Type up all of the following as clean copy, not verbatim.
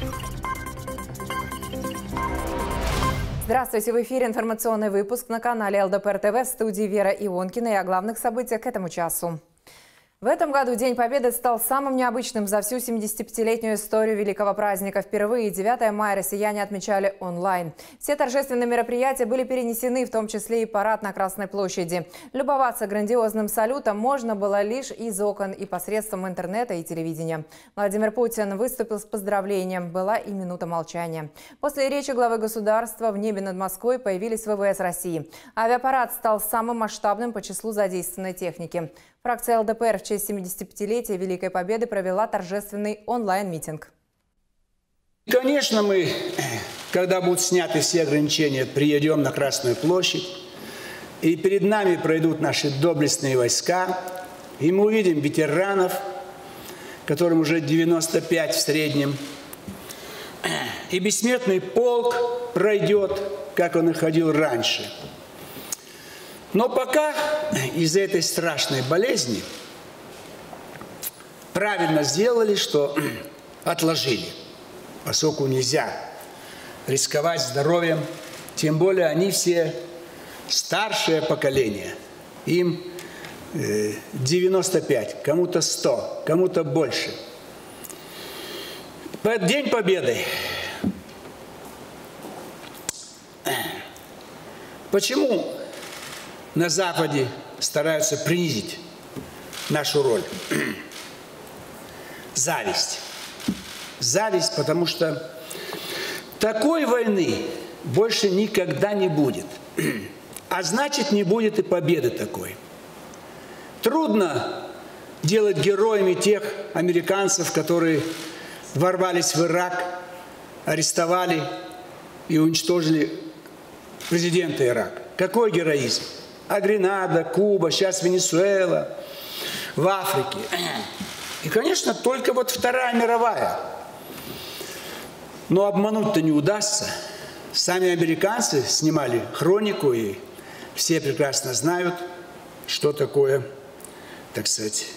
Здравствуйте! В эфире информационный выпуск на канале ЛДПР ТВ, в студии Вера Ионкина, и о главных событиях к этому часу. В этом году День Победы стал самым необычным за всю 75-летнюю историю великого праздника. Впервые 9 мая россияне отмечали онлайн. Все торжественные мероприятия были перенесены, в том числе и парад на Красной площади. Любоваться грандиозным салютом можно было лишь из окон и посредством интернета и телевидения. Владимир Путин выступил с поздравлением. Была и минута молчания. После речи главы государства в небе над Москвой появились ВВС России. Авиапарад стал самым масштабным по числу задействованной техники. Фракция ЛДПР в честь 75-летия Великой Победы провела торжественный онлайн-митинг. Конечно, мы, когда будут сняты все ограничения, приедем на Красную площадь, и перед нами пройдут наши доблестные войска, и мы увидим ветеранов, которым уже 95 в среднем, и бессмертный полк пройдет, как он и ходил раньше. Но пока из-за этой страшной болезни правильно сделали, что отложили, поскольку нельзя рисковать здоровьем, тем более они все старшее поколение, им 95, кому-то 100, кому-то больше. День Победы. Почему на Западе стараются принизить нашу роль? Зависть. Зависть, потому что такой войны больше никогда не будет. А значит, не будет и победы такой. Трудно делать героями тех американцев, которые ворвались в Ирак, арестовали и уничтожили президента Ирака. Какой героизм? А Гренада, Куба, сейчас Венесуэла, в Африке. И, конечно, только вот Вторая мировая. Но обмануть-то не удастся. Сами американцы снимали хронику, и все прекрасно знают, что такое, так сказать,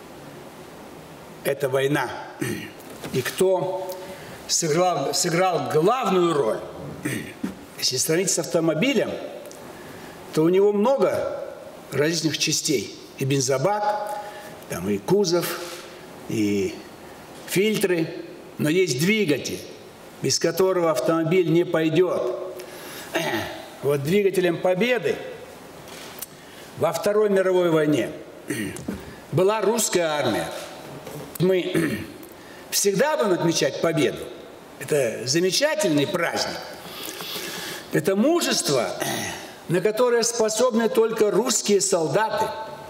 эта война. И кто сыграл главную роль. Если сравнить с автомобилем, то у него много различных частей. И бензобак, там и кузов, и фильтры. Но есть двигатель, без которого автомобиль не пойдет. Вот двигателем победы во Второй мировой войне была русская армия. Мы всегда будем отмечать победу. Это замечательный праздник. Это мужество, на которое способны только русские солдаты.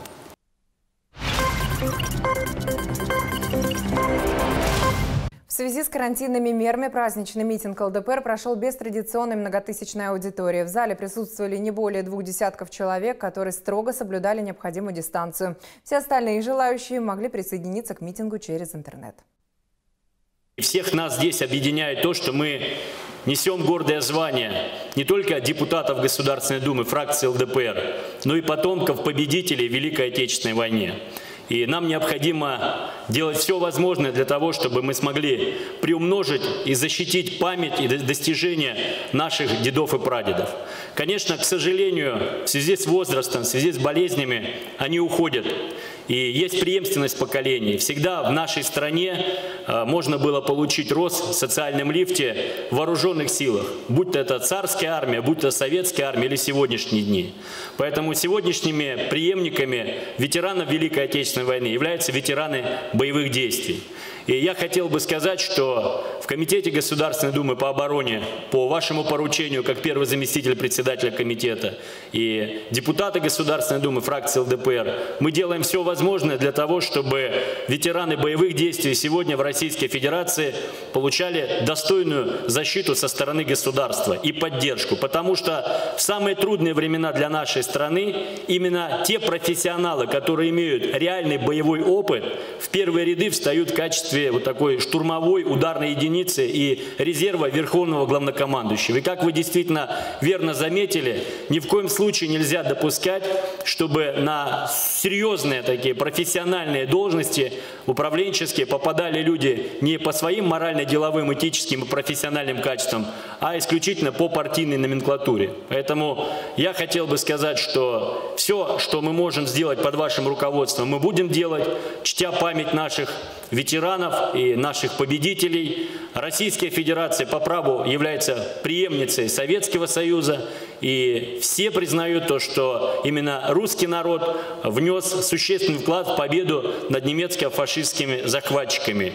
В связи с карантинными мерами праздничный митинг ЛДПР прошел без традиционной многотысячной аудитории. В зале присутствовали не более 2 десятков человек, которые строго соблюдали необходимую дистанцию. Все остальные желающие могли присоединиться к митингу через интернет. Всех нас здесь объединяет то, что мы несем гордое звание не только депутатов Государственной Думы, фракции ЛДПР, но и потомков победителей в Великой Отечественной войне. И нам необходимо делать все возможное для того, чтобы мы смогли приумножить и защитить память и достижения наших дедов и прадедов. Конечно, к сожалению, в связи с возрастом, в связи с болезнями, они уходят. И есть преемственность поколений. Всегда в нашей стране можно было получить рост в социальном лифте в вооруженных силах. Будь то это царская армия, будь то советская армия или сегодняшние дни. Поэтому сегодняшними преемниками ветеранов Великой Отечественной войны являются ветераны боевых действий. И я хотел бы сказать, что в Комитете Государственной Думы по обороне по вашему поручению, как первый заместитель председателя комитета, и депутаты Государственной Думы, фракции ЛДПР, мы делаем все возможное для того, чтобы ветераны боевых действий сегодня в Российской Федерации получали достойную защиту со стороны государства и поддержку. Потому что в самые трудные времена для нашей страны именно те профессионалы, которые имеют реальный боевой опыт, в первые ряды встают в качестве качестве вот такой штурмовой ударной единицы и резерва Верховного Главнокомандующего. И как вы действительно верно заметили, ни в коем случае нельзя допускать, чтобы на серьезные такие профессиональные должности, управленческие, попадали люди не по своим морально-деловым, этическим и профессиональным качествам, а исключительно по партийной номенклатуре. Поэтому я хотел бы сказать, что все, что мы можем сделать под вашим руководством, мы будем делать, чтя память наших ветеранов и наших победителей. Российская Федерация по праву является преемницей Советского Союза, и все признают то, что именно русский народ внес существенный вклад в победу над немецко-фашистскими захватчиками.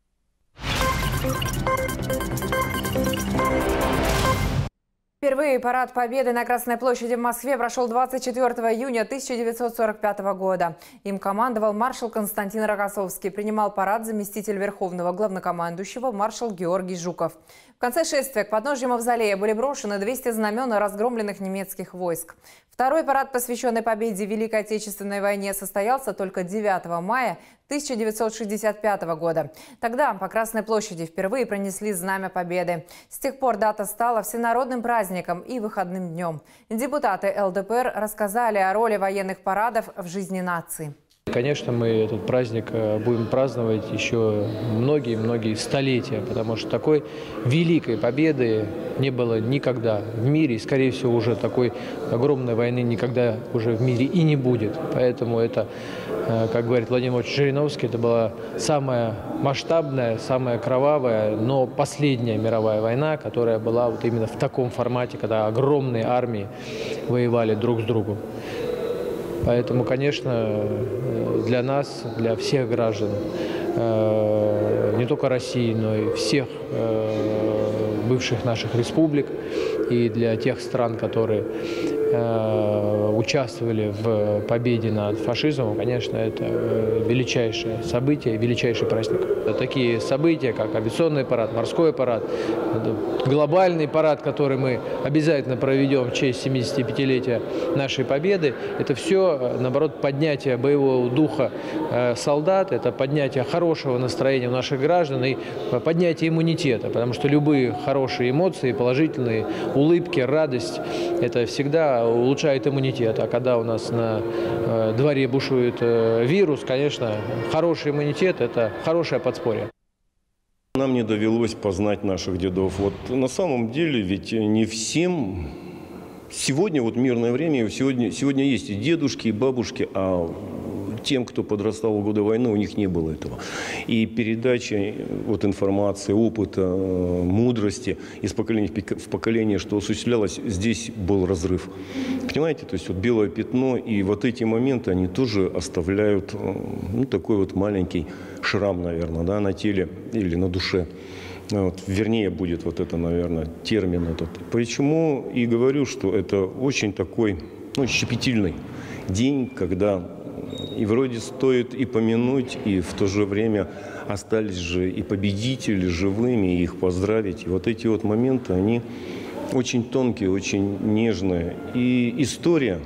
Впервые парад Победы на Красной площади в Москве прошел 24 июня 1945 года. Им командовал маршал Константин Рокоссовский. Принимал парад заместитель Верховного Главнокомандующего маршал Георгий Жуков. В конце шествия к подножью Мавзолея были брошены 200 знамен разгромленных немецких войск. Второй парад, посвященный победе в Великой Отечественной войне, состоялся только 9 мая 1965 года. Тогда по Красной площади впервые пронесли Знамя Победы. С тех пор дата стала всенародным праздником и выходным днем. Депутаты ЛДПР рассказали о роли военных парадов в жизни нации. Конечно, мы этот праздник будем праздновать еще многие-многие столетия, потому что такой великой победы не было никогда в мире. И, скорее всего, уже такой огромной войны никогда уже в мире и не будет. Поэтому это, как говорит Владимир Владимирович Жириновский, это была самая масштабная, самая кровавая, но последняя мировая война, которая была вот именно в таком формате, когда огромные армии воевали друг с другом. Поэтому, конечно, для нас, для всех граждан, не только России, но и всех бывших наших республик, и для тех стран, которые участвовали в победе над фашизмом, конечно, это величайшее событие, величайший праздник. Такие события, как авиационный парад, морской парад, глобальный парад, который мы обязательно проведем в честь 75-летия нашей победы, это все, наоборот, поднятие боевого духа солдат, это поднятие хорошего настроения у наших граждан и поднятие иммунитета, потому что любые хорошие эмоции, положительные улыбки, радость, это всегда улучшает иммунитет. А когда у нас на дворе бушует вирус, конечно, хороший иммунитет – это хорошее подспорье. Нам не довелось познать наших дедов. Вот на самом деле ведь не всем... Сегодня, вот мирное время, сегодня есть и дедушки, и бабушки, а тем, кто подрастал в годы войны, у них не было этого. И передача вот информации, опыта, мудрости из поколения в поколение, что осуществлялось, здесь был разрыв. Понимаете, то есть вот белое пятно, и вот эти моменты, они тоже оставляют такой вот маленький шрам, наверное, да, на теле или на душе. Вот, вернее, будет вот это, наверное, термин этот. Почему и говорю, что это очень такой, щепетильный день, когда и вроде стоит и помянуть, и в то же время остались же и победители живыми, и их поздравить. И вот эти вот моменты, они очень тонкие, очень нежные. И история,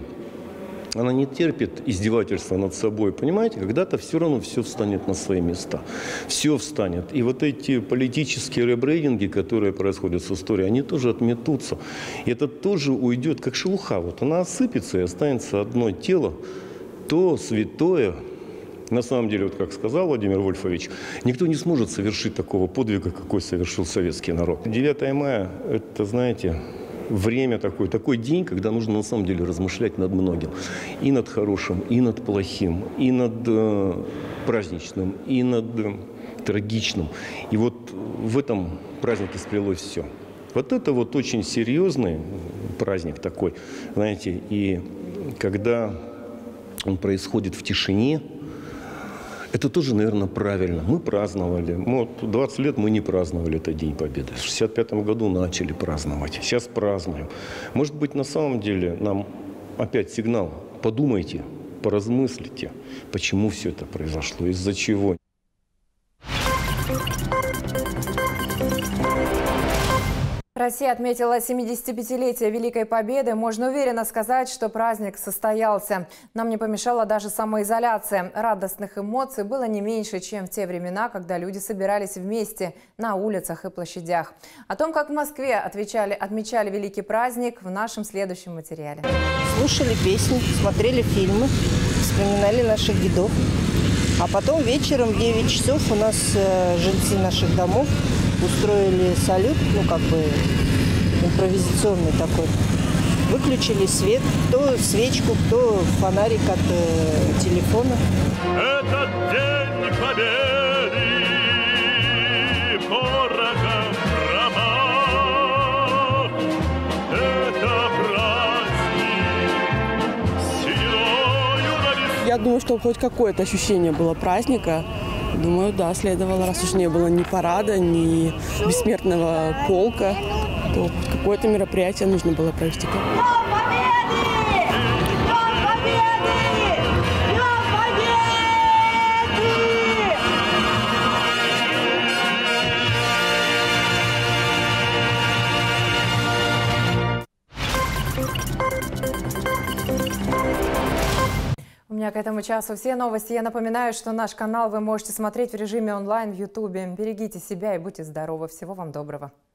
она не терпит издевательства над собой. Понимаете, когда-то все равно все встанет на свои места. Все встанет. И вот эти политические ребрейдинги, которые происходят с историей, они тоже отметутся. И это тоже уйдет, как шелуха. Вот она осыпется, и останется одно тело, то святое. На самом деле, вот как сказал Владимир Вольфович, никто не сможет совершить такого подвига, какой совершил советский народ. 9 мая – это, знаете, время такой день, когда нужно на самом деле размышлять над многим. И над хорошим, и над плохим, и над праздничным, и над трагичным. И вот в этом празднике сплелось все. Вот это вот очень серьезный праздник такой, знаете, и когда он происходит в тишине, это тоже, наверное, правильно. Мы праздновали. 20 лет мы не праздновали этот День Победы. В 1965 году начали праздновать. Сейчас празднуем. Может быть, на самом деле нам опять сигнал. Подумайте, поразмыслите, почему все это произошло, из-за чего. Россия отметила 75-летие Великой Победы. Можно уверенно сказать, что праздник состоялся. Нам не помешала даже самоизоляция. Радостных эмоций было не меньше, чем в те времена, когда люди собирались вместе на улицах и площадях. О том, как в Москве отмечали великий праздник, в нашем следующем материале. Слушали песни, смотрели фильмы, вспоминали наших дедов. А потом вечером в 9 часов у нас жильцы наших домов устроили салют, импровизационный такой. Выключили свет, кто свечку, кто фонарик от телефона. Этот день победы порохом промах. Это праздник синёю на весну. Я думаю, что хоть какое-то ощущение было праздника. Думаю, да, следовало, раз уж не было ни парада, ни бессмертного полка, то какое-то мероприятие нужно было провести. У меня к этому часу все новости. Я напоминаю, что наш канал вы можете смотреть в режиме онлайн в YouTube. Берегите себя и будьте здоровы. Всего вам доброго.